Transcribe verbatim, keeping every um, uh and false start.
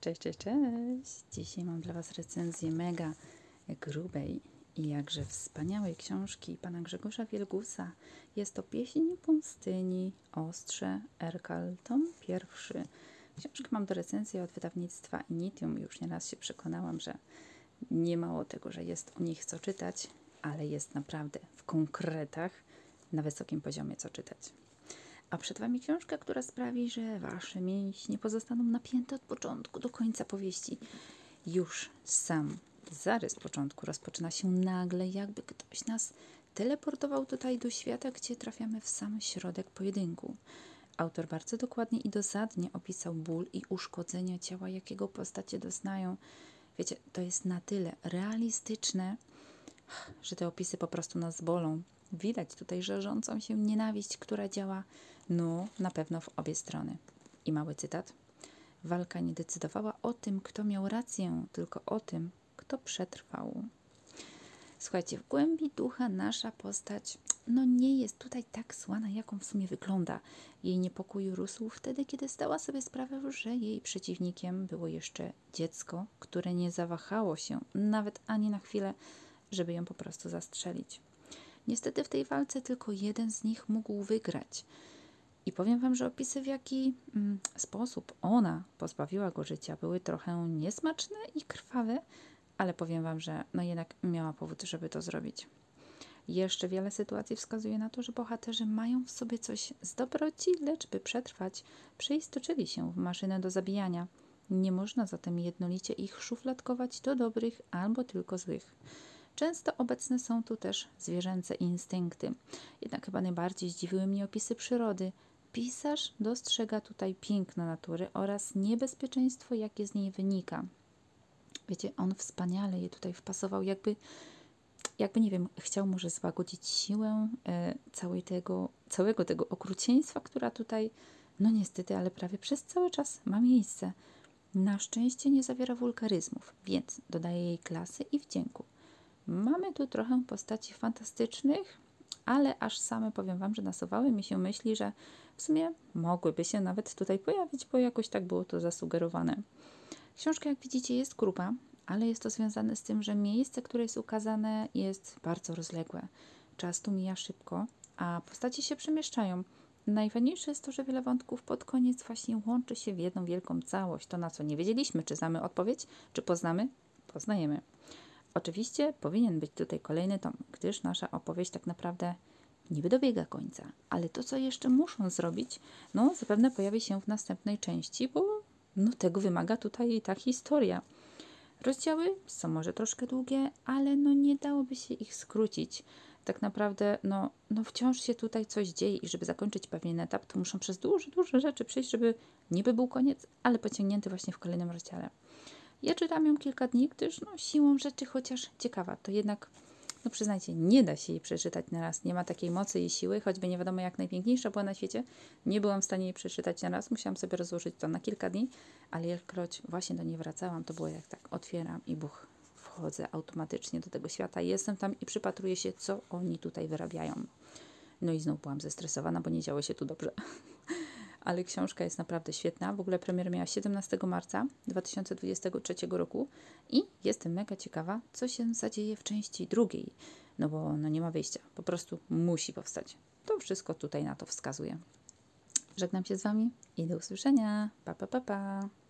Cześć, cześć, cześć! Dzisiaj mam dla Was recenzję mega grubej i jakże wspaniałej książki pana Grzegorza Wielgusa. Jest to Pieśń pustyni, Ostrze, Erkal, tom pierwszy. Książkę mam do recenzji od wydawnictwa Initium. Już nieraz się przekonałam, że nie mało tego, że jest o nich co czytać, ale jest naprawdę w konkretach na wysokim poziomie co czytać. A przed Wami książka, która sprawi, że Wasze mięśnie pozostaną napięte od początku do końca powieści. Już sam zarys początku rozpoczyna się nagle, jakby ktoś nas teleportował tutaj do świata, gdzie trafiamy w sam środek pojedynku. Autor bardzo dokładnie i dosadnie opisał ból i uszkodzenia ciała, jakiego postacie doznają. Wiecie, to jest na tyle realistyczne, że te opisy po prostu nas bolą. Widać tutaj żarzącą się nienawiść, która działa, no, na pewno w obie strony. I mały cytat. Walka nie decydowała o tym, kto miał rację, tylko o tym, kto przetrwał. Słuchajcie, w głębi ducha nasza postać, no nie jest tutaj tak zła, na jaką w sumie wygląda. Jej niepokój rósł wtedy, kiedy zdała sobie sprawę, że jej przeciwnikiem było jeszcze dziecko, które nie zawahało się nawet ani na chwilę, żeby ją po prostu zastrzelić. Niestety w tej walce tylko jeden z nich mógł wygrać. I powiem Wam, że opisy, w jaki mm, sposób ona pozbawiła go życia, były trochę niesmaczne i krwawe, ale powiem Wam, że no jednak miała powód, żeby to zrobić. Jeszcze wiele sytuacji wskazuje na to, że bohaterzy mają w sobie coś z dobroci, lecz by przetrwać, przeistoczyli się w maszynę do zabijania. Nie można zatem jednolicie ich szufladkować do dobrych albo tylko złych. Często obecne są tu też zwierzęce instynkty. Jednak chyba najbardziej zdziwiły mnie opisy przyrody. Pisarz dostrzega tutaj piękno natury oraz niebezpieczeństwo, jakie z niej wynika. Wiecie, on wspaniale je tutaj wpasował, jakby, jakby nie wiem, chciał może złagodzić siłę e, całej tego, całego tego okrucieństwa, która tutaj, no niestety, ale prawie przez cały czas ma miejsce. Na szczęście nie zawiera wulgaryzmów, więc dodaje jej klasy i wdzięku. Mamy tu trochę postaci fantastycznych, ale aż same powiem Wam, że nasuwały mi się myśli, że w sumie mogłyby się nawet tutaj pojawić, bo jakoś tak było to zasugerowane. Książka, jak widzicie, jest gruba, ale jest to związane z tym, że miejsce, które jest ukazane, jest bardzo rozległe. Czas tu mija szybko, a postacie się przemieszczają. Najfajniejsze jest to, że wiele wątków pod koniec właśnie łączy się w jedną wielką całość. To, na co nie wiedzieliśmy, czy znamy odpowiedź, czy poznamy, poznajemy. Oczywiście powinien być tutaj kolejny tom, gdyż nasza opowieść tak naprawdę niby dobiega końca. Ale to, co jeszcze muszą zrobić, no zapewne pojawi się w następnej części, bo no, tego wymaga tutaj ta historia. Rozdziały są może troszkę długie, ale no nie dałoby się ich skrócić. Tak naprawdę no, no wciąż się tutaj coś dzieje i żeby zakończyć pewien etap, to muszą przez duże, duże rzeczy przejść, żeby niby był koniec, ale pociągnięty właśnie w kolejnym rozdziale. Ja czytam ją kilka dni, gdyż no, siłą rzeczy, chociaż ciekawa, to jednak, no przyznajcie, nie da się jej przeczytać na raz. Nie ma takiej mocy i siły, choćby nie wiadomo jak najpiękniejsza była na świecie. Nie byłam w stanie jej przeczytać na raz. Musiałam sobie rozłożyć to na kilka dni, ale ilekroć właśnie do niej wracałam, to było jak tak otwieram i buch, wchodzę automatycznie do tego świata. Jestem tam i przypatruję się, co oni tutaj wyrabiają. No i znów byłam zestresowana, bo nie działo się tu dobrze. Ale książka jest naprawdę świetna. W ogóle premierę miała siedemnastego marca dwa tysiące dwudziestego trzeciego roku i jestem mega ciekawa, co się zadzieje w części drugiej. No bo no nie ma wyjścia. Po prostu musi powstać. To wszystko tutaj na to wskazuje. Żegnam się z Wami i do usłyszenia. Pa, pa, pa, pa.